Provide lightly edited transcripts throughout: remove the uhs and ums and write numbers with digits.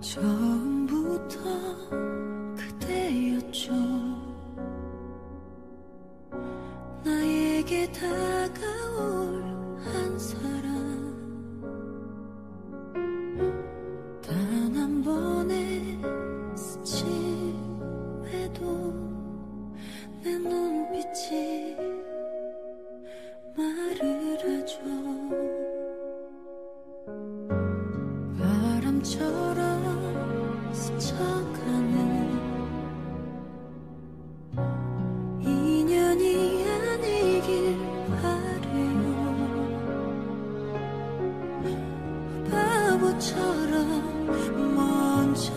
처음부터 그대였죠. 나에게 다가올 한 사람, 단 한 번의 스침에도 내 눈빛이 말을 하죠. 바람처럼 스쳐가는 인연이 아니길 바래요. 바보처럼 먼저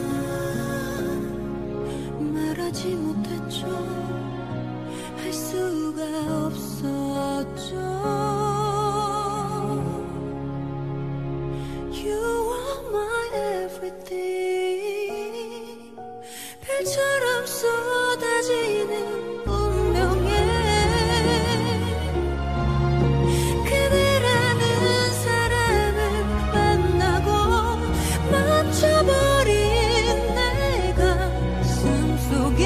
말하지 못했죠. 할 수가 없었죠. You are my everything. 별처럼 쏟아지는 운명에 그대라는 사람을 만나고 멈춰버린 내 가슴 속에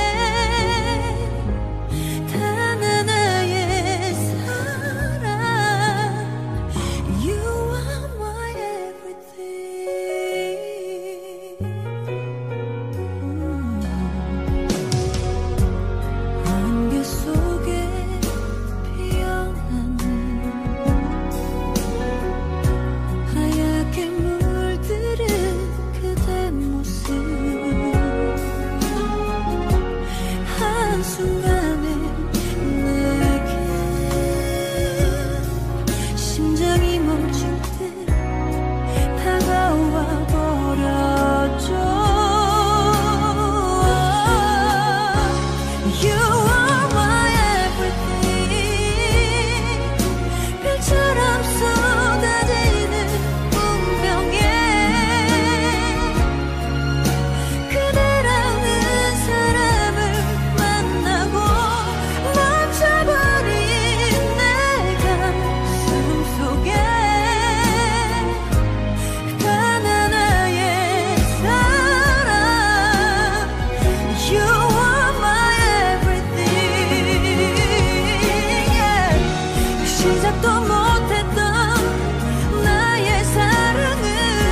단 하나의 사랑. You are my everything. 안개 속에 피어나는 하얗게 물들은 그대 모습, 한순간에 내게 심장이 멈출 듯 다가와 버렸죠. You are my everything. 별처럼 쏟아지는 운명에 그대라는 사람을 만나고 멈춰버린 내 가슴 속에 단 하나의 사랑. You are my everything. Yeah. 시작도 못했던 나의 사랑은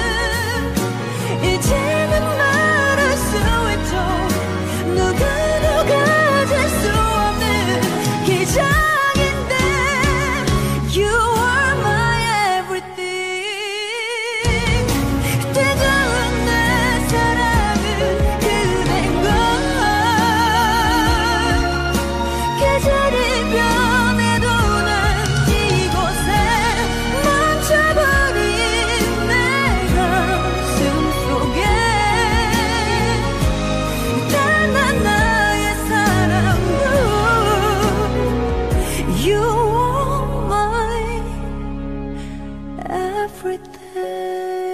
이제는 말할 수 있죠. 누구도 가질 수 없는 기적인데 You are my everything. 뜨거운 내 사랑은 그댄 걸. 계절이 변해도 난 이곳에 멈춰버린 내 가슴 속에 단 하나의 사랑. You are my everything.